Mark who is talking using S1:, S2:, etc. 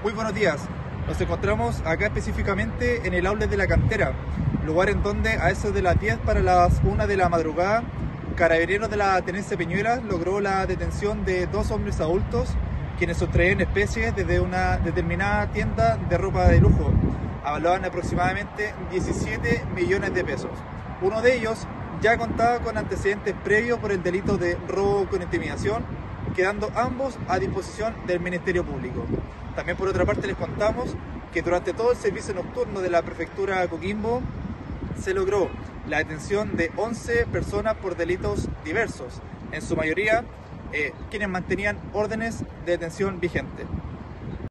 S1: Muy buenos días. Nos encontramos acá específicamente en el outlet de La Cantera, lugar en donde a eso de las 10 para las 1 de la madrugada, Carabineros de la Tenencia Peñuelas logró la detención de 2 hombres adultos quienes sustraían especies desde una determinada tienda de ropa de lujo. Avalaban aproximadamente 17 millones de pesos. Uno de ellos ya contaba con antecedentes previos por el delito de robo con intimidación, quedando ambos a disposición del Ministerio Público. También por otra parte les contamos que durante todo el servicio nocturno de la prefectura Coquimbo se logró la detención de 11 personas por delitos diversos, en su mayoría quienes mantenían órdenes de detención vigentes.